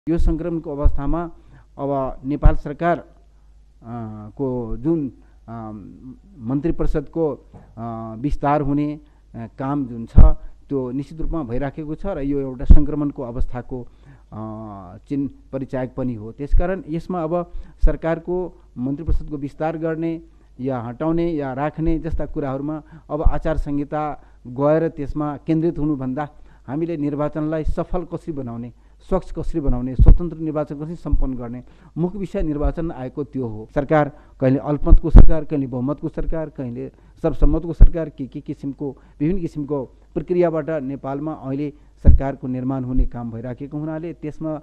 यो संक्रमणको अवस्थामा अब नेपाल सरकार को जुन मन्त्री परिषदको विस्तार हुने काम जुन छ त्यो निश्चित रूपमा भइराखेको छ र यो एउटा संक्रमणको अवस्थाको चिन्ह परिचायक पनि हो। त्यसकारण यसमा अब सरकारको मन्त्री परिषदको विस्तार गर्ने या हटाउने या राख्ने जस्ता कुराहरूमा अब आचार संहिता गएर त्यसमा केन्द्रित हुनुभन्दा हामीले निर्वाचनलाई सफल कसरी बनाउने, स्वच्छ कसरी बनाउने, स्वतन्त्र निर्वाचन कसरी सम्पन्न गर्ने मुख्य विषय निर्वाचन आएको त्यो हो। सरकार कहिले अल्पमतको सरकार, कहिले बहुमतको सरकार, कहिले सर्वसम्मतको सरकार के किसिमको विभिन्न किसिमको प्रक्रियाबाट नेपालमा अहिले सरकारको निर्माण हुने काम भइराखेको हुनाले त्यसमा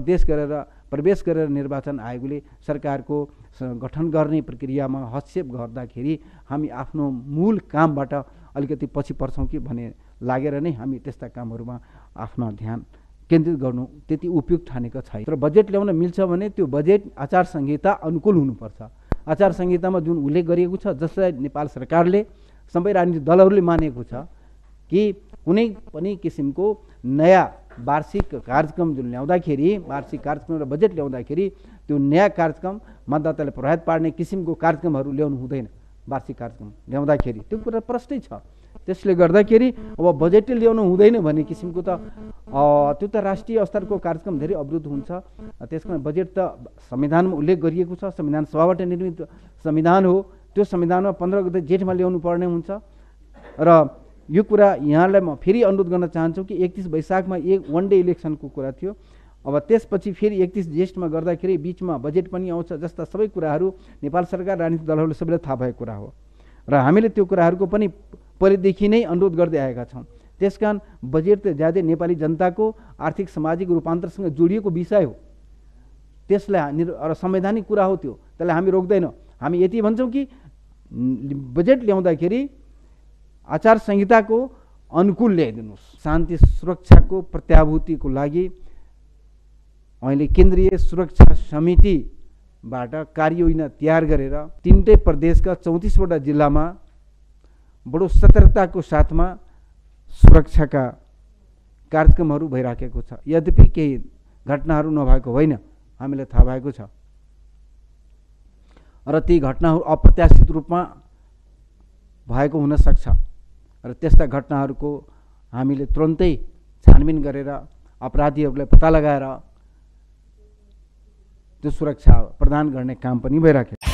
प्रवेश गरेर निर्वाचन आयोगले सरकारको गठन गर्ने प्रक्रियामा हस्तक्षेप गर्दाखेरि हामी आफ्नो मूल कामबाट अलिकति पछि पर्छौँ कि भन्ने लागेर नै हामी त्यस्ता कामहरूमा आफ्नो ध्यान केन्द्रित गर्नु त्यति उपयुक्त ठानेको छैन। तर बजेट ल्याउन मिल्छ भने त्यो बजेट आचार संहिता अनुकूल हुनुपर्छ। आचार संहितामा जुन उल्लेख गरिएको छ जसलाई नेपाल सरकारले सबै राजनीतिक दलहरूले मानेको छ कि कुनै पनि किसिमको नयाँ वार्षिक कार्यक्रम जुन ल्याउँदाखेरि, वार्षिक कार्यक्रम र बजेट ल्याउँदाखेरि त्यो नयाँ कार्यक्रम मतदातालाई प्रभावित पार्ने किसिमको कार्यक्रमहरू ल्याउनु हुँदैन। वार्षिक कार्यक्रम ल्याउँदाखेरि त्यो कुरा प्रष्टै छ। त्यसले गर्दाखेरि अब बजेटले ल्याउनु हुँदैन भन्ने किसिमको त त्यो त राष्ट्रिय स्तरको कार्यक्रम धेरै अवरुद्ध हुन्छ। त्यसकारण बजेट त संविधानमा उल्लेख गरिएको छ, संविधान सभाबाट निर्मित संविधान हो। त्यो संविधानमा 15 गते जेठमा ल्याउनु पर्ने हुन्छ र यो कुरा यहाँलाई म फेरि अनुरोध गर्न चाहन्छु कि 31 वैशाखमा वन डे इलेक्सनको कुरा थियो। अब त्यसपछि फेरि 31 ज्येष्ठमा गर्दाखेरि बिचमा बजेट पनि आउँछ जस्ता सबै कुराहरू नेपाल सरकार राजनीतिक दलहरूले सबैलाई थाहा भएको कुरा हो र हामीले त्यो कुराहरूको पनि पहिलेदेखि नै अनुरोध गर्दै आएका छौँ। त्यसकारण बजेट त ज्यादै नेपाली जनताको आर्थिक सामाजिक रूपान्तरसँग जोडिएको विषय हो। त्यसलाई संवैधानिक कुरा हो, त्यसलाई हामी रोक्दैनौँ। हामी यति भन्छौँ कि बजेट ल्याउँदाखेरि आचार संहिताको अनुकूल ल्याइदिनुहोस्। शान्ति सुरक्षाको प्रत्याभूतिको लागि अहिले केन्द्रीय सुरक्षा समितिबाट कार्ययोजना तयार गरेर 3टै प्रदेशका 34वटा जिल्लामा बडो सतर्कताको साथमा सुरक्षाका कार्यक्रमहरू भइराखेको छ। यद्यपि केही घटनाहरू नभएको होइन, हामीलाई थाहा भएको छ र ती घटनाहरू अप्रत्याशित रूपमा भएको हुन सक्छ र त्यस्ता घटनाहरूको हामीले तुरन्तै छानबिन गरेर अपराधीहरूलाई पत्ता लगाएर त्यो सुरक्षा प्रदान गर्ने काम पनि भइराखेको छ।